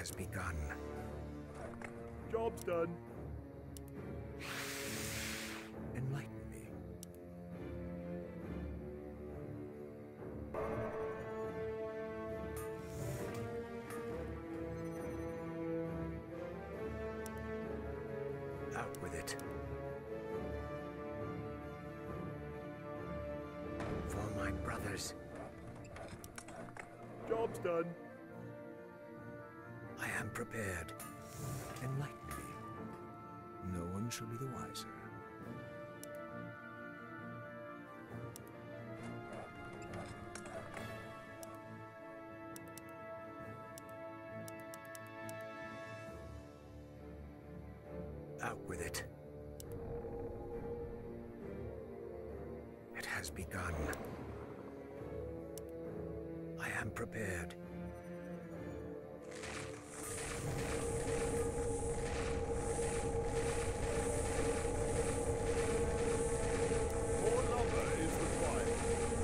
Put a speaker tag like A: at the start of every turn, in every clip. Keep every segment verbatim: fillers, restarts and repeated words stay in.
A: has begun.
B: Job's done.
A: Enlighten me. Out with it. For my brothers.
B: Job's done.
A: I am prepared. Enlighten me. No one shall be the wiser. Out with it. It has begun. I am prepared.
B: More lumber is required.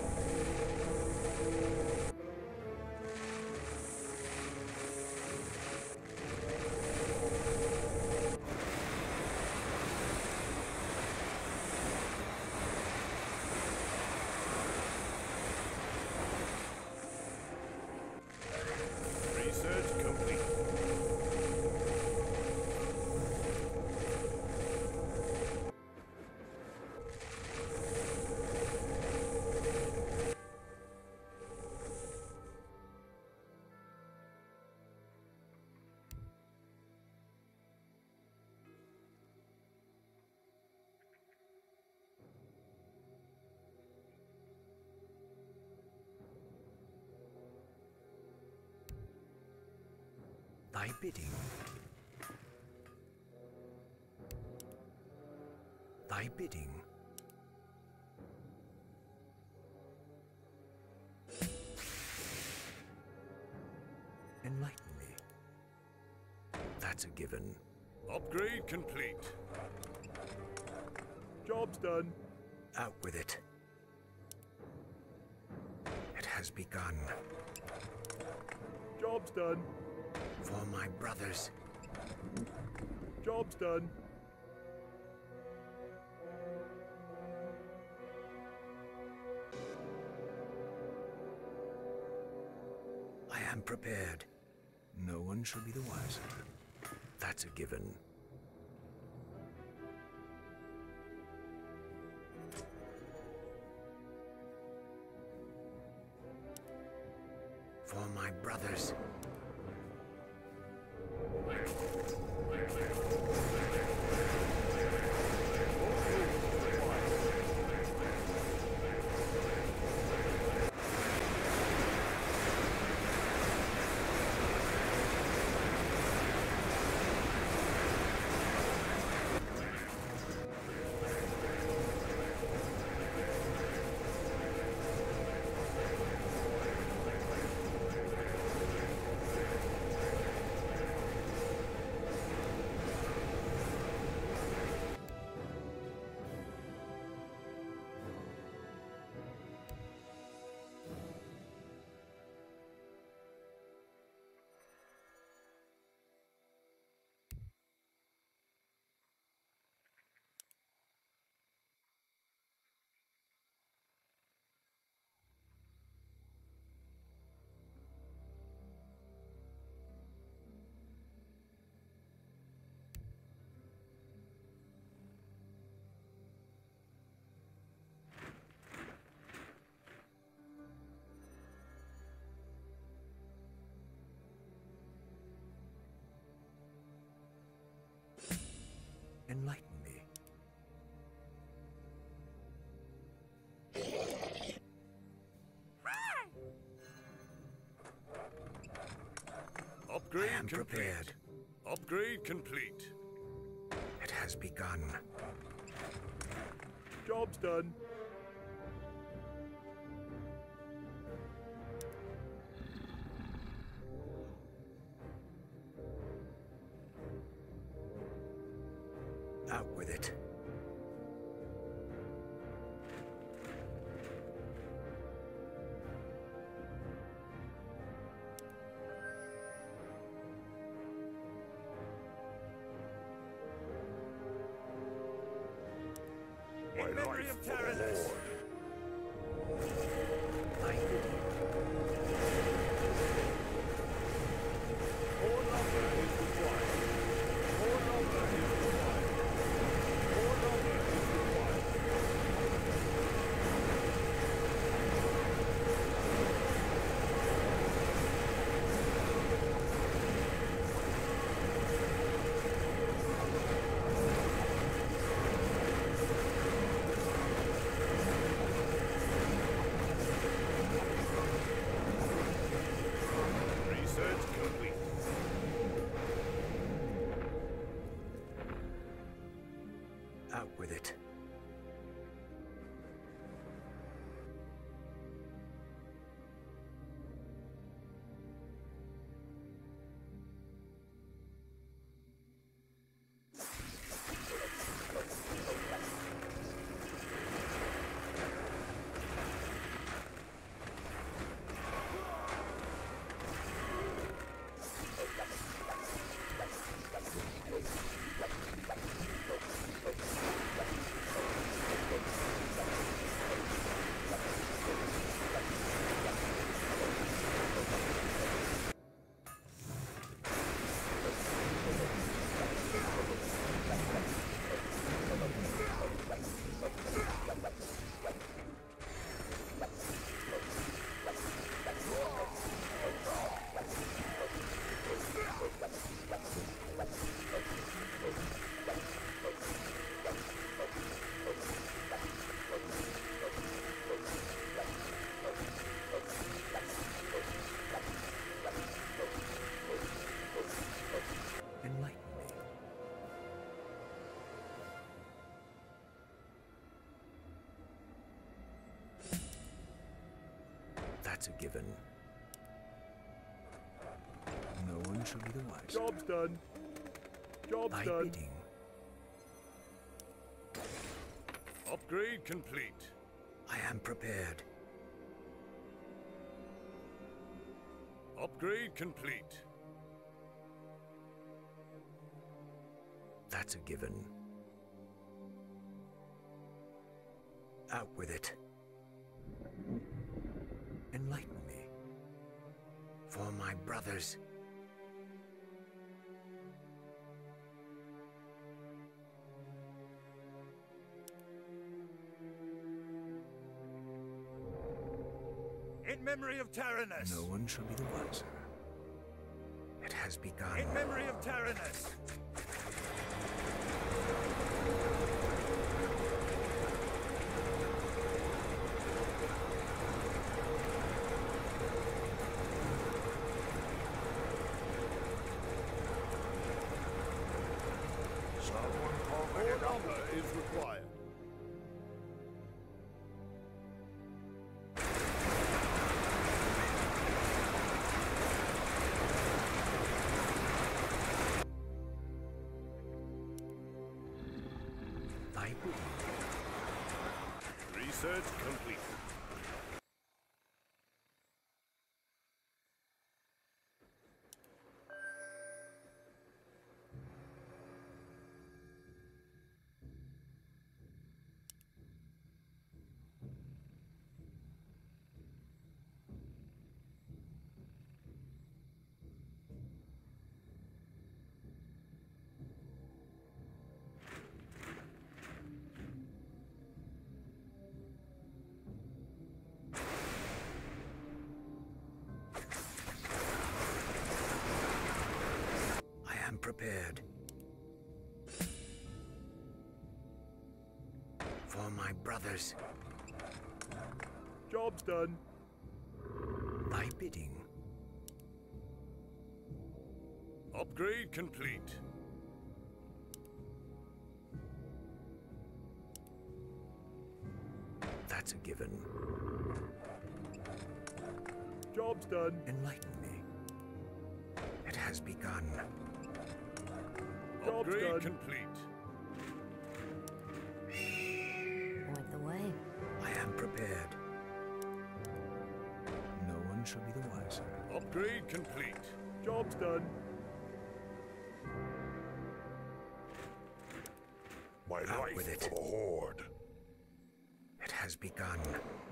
B: Research complete.
A: Thy bidding. Thy bidding. Enlighten me. That's a given.
B: Upgrade complete. Job's done.
A: Out with it. It has begun.
B: Job's done.
A: For my brothers.
B: Job's done.
A: I am prepared. No one shall be the wiser. That's a given. For my brothers. Enlighten me.
B: Upgrade
A: I am
B: complete.
A: prepared.
B: Upgrade complete.
A: It has begun.
B: Job's done.
A: Out with it.
C: My
B: In memory
C: life
B: of
C: for the
B: Taranis.
C: Horde.
A: I bid you.
B: More lumber is required. More lumber is required. More lumber is required. Research complete.
A: Out with it. Enlighten me. That's a given. No one shall be the wiser.
B: Job's done. Job's
A: Thy
B: done.
A: bidding.
B: Upgrade complete.
A: I am prepared.
B: Upgrade complete.
A: That's a given. Out with it. Enlighten me. For my brothers.
B: In memory of Taranis.
A: No one shall be the wiser. It has begun.
B: In memory of Taranis.
C: Someone call for
B: More
C: help.
B: lumber is required.
A: Thy bidding.
B: Research complete.
A: I am prepared. For my brothers.
B: Job's done.
A: Thy bidding.
B: Upgrade complete.
A: That's a given.
B: Job's done.
A: Enlighten me. It has begun.
B: Job's
D: Upgrade
B: done.
D: complete.
E: Point the way.
A: I am prepared. No one shall be the wiser.
D: Upgrade complete.
B: Job's done.
C: My
A: Out
C: life
A: with it.
C: for the Horde.
A: has begun.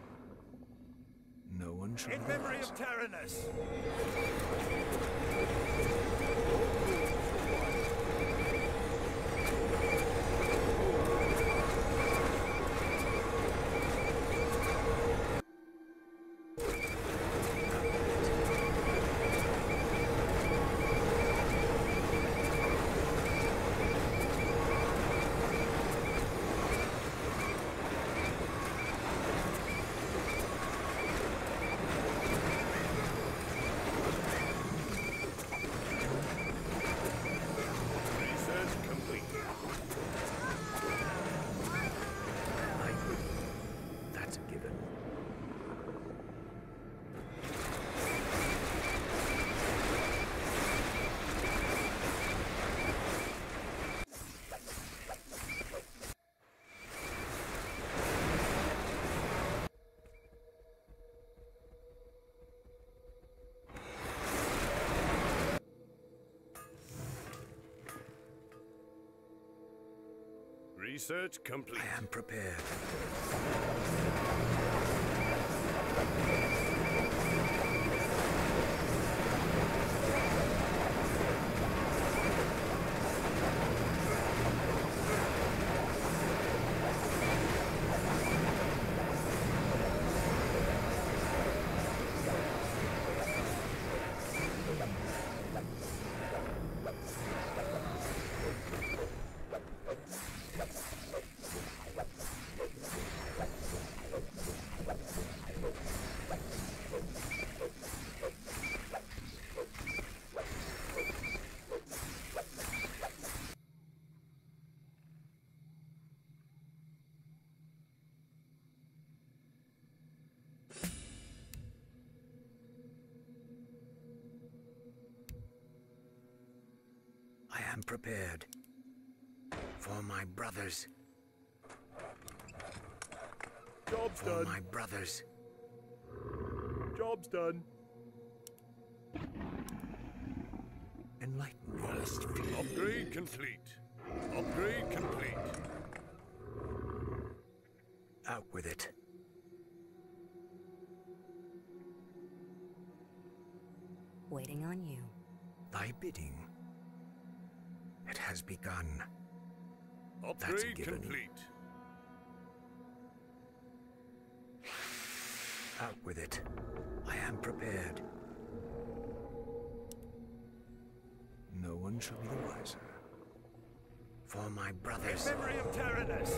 A: No one shall
B: In
A: be
B: memory
A: wiser.
B: of Taranis!
A: That's a given.
B: Research complete.
A: I am prepared. I am prepared. For my brothers.
B: Job's
A: For
B: done.
A: my brothers.
B: Job's done.
A: Enlighten me.
B: Upgrade complete. Upgrade complete.
A: Out with it.
E: Waiting on you.
A: Thy bidding. It has begun. That's a
B: Upgrade
A: given.
B: complete.
A: Out with it. I am prepared. No one shall be the wiser. For my brothers.
B: In memory of Taranis!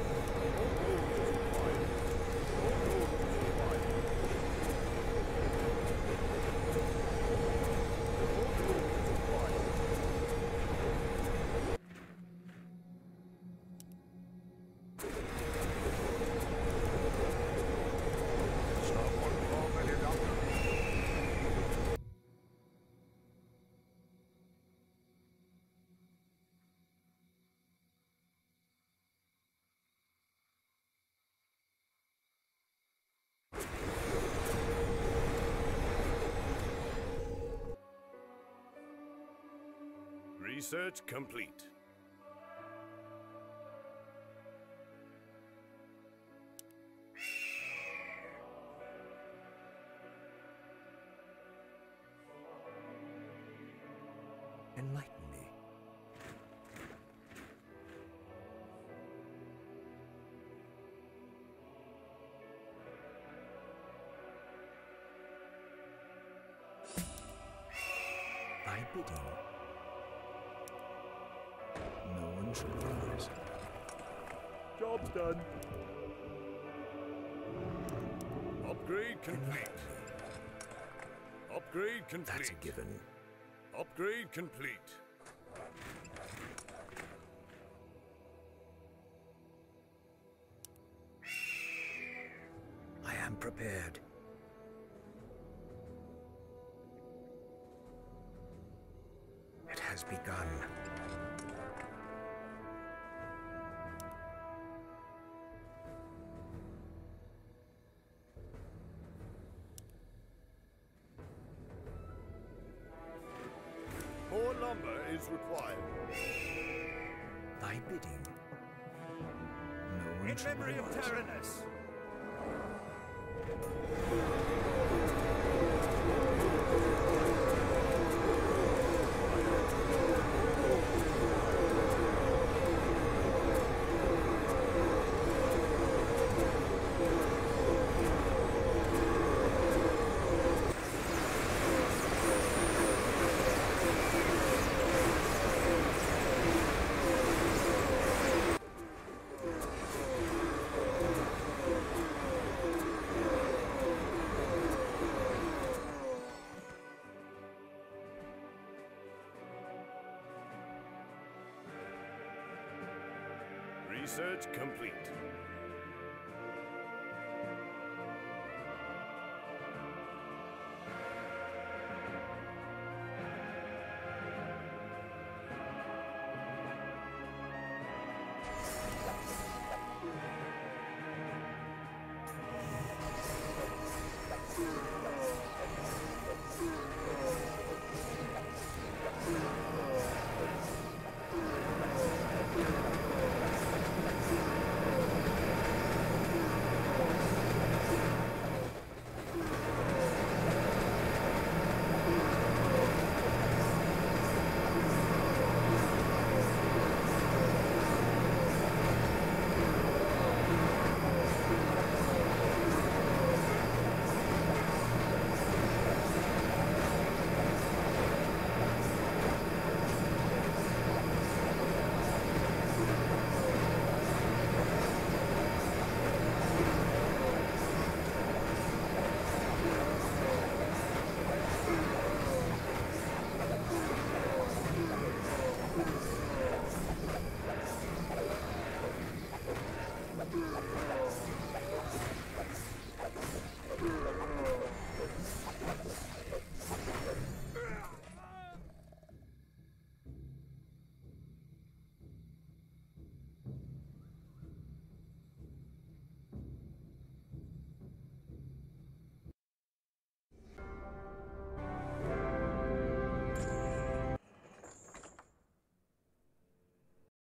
C: Someone call me doctor.
B: Research complete.
A: Enlighten me. Thy bidding. No one shall be the wiser.
B: Job's done. Upgrade complete. Upgrade complete.
A: That's a given.
B: Upgrade complete.
A: I am prepared. It has begun.
B: More lumber is required.
A: Thy bidding. No one
B: In
A: shall be
B: memory
A: the
B: of
A: wiser.
B: Taranis! Research complete.